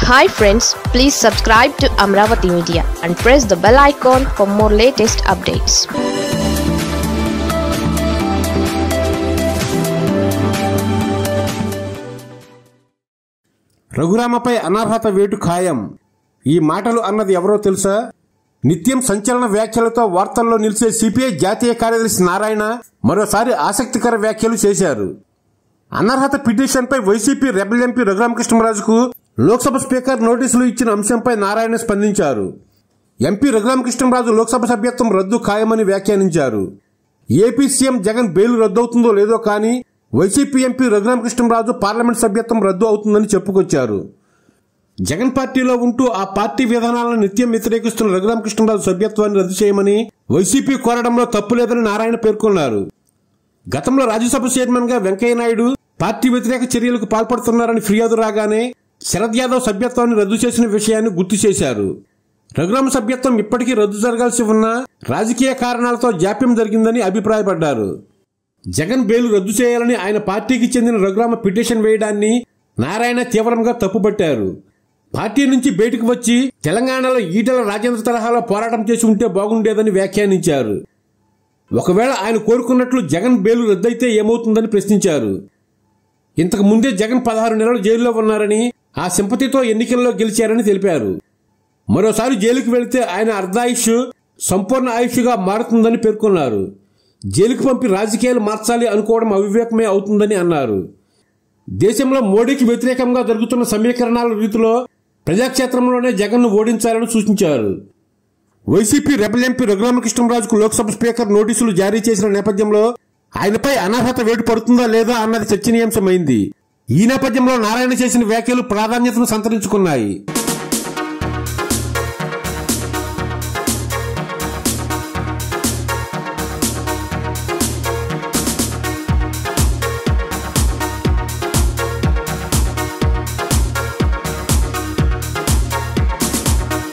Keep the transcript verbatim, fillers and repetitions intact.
Hi friends, please subscribe to Amravati Media and press the bell icon for more latest updates. రఘురామపై అనర్హత వేటు ఖాయం. ఈ మాటలు అన్నది ఎవరో తెలుసా? నిత్యం సంచలన వ్యాఖ్యలతో వార్తల్లో నిలిచే సిపిఐ జాతీయ కార్యదర్శి నారాయణ మరోసారి ఆసక్తికర వ్యాఖ్యలు చేశారు. అనర్హత పిటిషన్పై వైసీపీ రెబల్ ఎంపీ రఘురామకృష్ణంరాజుకు లోక్సభ స్పీకర్ నోటీసులు ఇచ్చిన అంశంపై నారాయణ స్పందించారు. ఎంపీ రఘురామకృష్ణంరాజు లోక్సభ సభ్యత్వం రద్దు ఖాయమని వ్యాఖ్యానించారు. ఏపీ సీఎం జగన్ బెయిల్ రద్దవుతుందో లేదో కానీ వైసీపీ ఎంపీ రఘురామకృష్ణంరాజు పార్లమెంట్ సభ్యత్వం రద్దు అవుతుందని చెప్పుకొచ్చారు. జగన్ పార్టీలో ఉంటూ ఆ పార్టీ విధానాలను నిత్యం వ్యతిరేకిస్తున్న రఘురామకృష్ణంరాజు సభ్యత్వాన్ని రద్దు చేయమని వైసీపీ కోరడంలో తప్పులేదని నారాయణ పేర్కొన్నారు. గతంలో రాజ్యసభ చైర్మన్ గా వెంకయ్యనాయుడు పార్టీ వ్యతిరేక చర్యలకు పాల్పడుతున్నారని ఫిర్యాదు రాగానే శరద్ యాదవ్ సభ్యత్వాన్ని రద్దు చేసిన విషయాన్ని గుర్తు చేశారు. రఘురామ సభ్యత్వం ఇప్పటికీ రద్దు జరగాల్సి ఉన్నా రాజకీయ కారణాలతో జాప్యం జరిగిందని అభిప్రాయపడ్డారు. జగన్ బెయిల్ రద్దు చేయాలని ఆయన పార్టీకి చెందిన రఘురామ పిటిషన్ వేయడాన్ని నారాయణ తీవ్రంగా తప్పుపట్టారు. పార్టీ నుంచి బయటకు వచ్చి తెలంగాణలో ఈటెల రాజేంద్ర తరహాలో పోరాటం చేసి ఉంటే బాగుండేదని వ్యాఖ్యానించారు. ఒకవేళ ఆయన కోరుకున్నట్లు జగన్ బెయిల్ రద్దయితే ఏమవుతుందని ప్రశ్నించారు. ఇంతకు ముందే జగన్ పదహారు నెలలు జైల్లో ఉన్నారని, ఆ సింపతితో ఎన్నికల్లో గెలిచారని తెలిపారు. మరోసారి జైలుకు వెళితే ఆయన అర్ధాయుష్ సంపూర్ణ ఆయుష్గా మారుతుందని పేర్కొన్నారు. జైలుకు పంపి రాజకీయాలు మార్చాలి అనుకోవడం అవివేకమే అవుతుందని అన్నారు. దేశంలో మోడీకి వ్యతిరేకంగా జరుగుతున్న సమీకరణాల రీతిలో ప్రజాక్షేత్రంలోనే జగన్ను ఓడించాలని సూచించారు. వైసీపీ రెబల్ ఎంపీ రఘురామకృష్ణంరాజుకు లోక్సభ స్పీకర్ నోటీసులు జారీ చేసిన నేపథ్యంలో ఆయనపై అనర్హత వేటు పడుతుందా లేదా అన్నది చర్చనీయాంశమైంది. ఈ నేపథ్యంలో నారాయణ చేసిన వ్యాఖ్యలు ప్రాధాన్యతను సంతరించుకున్నాయి.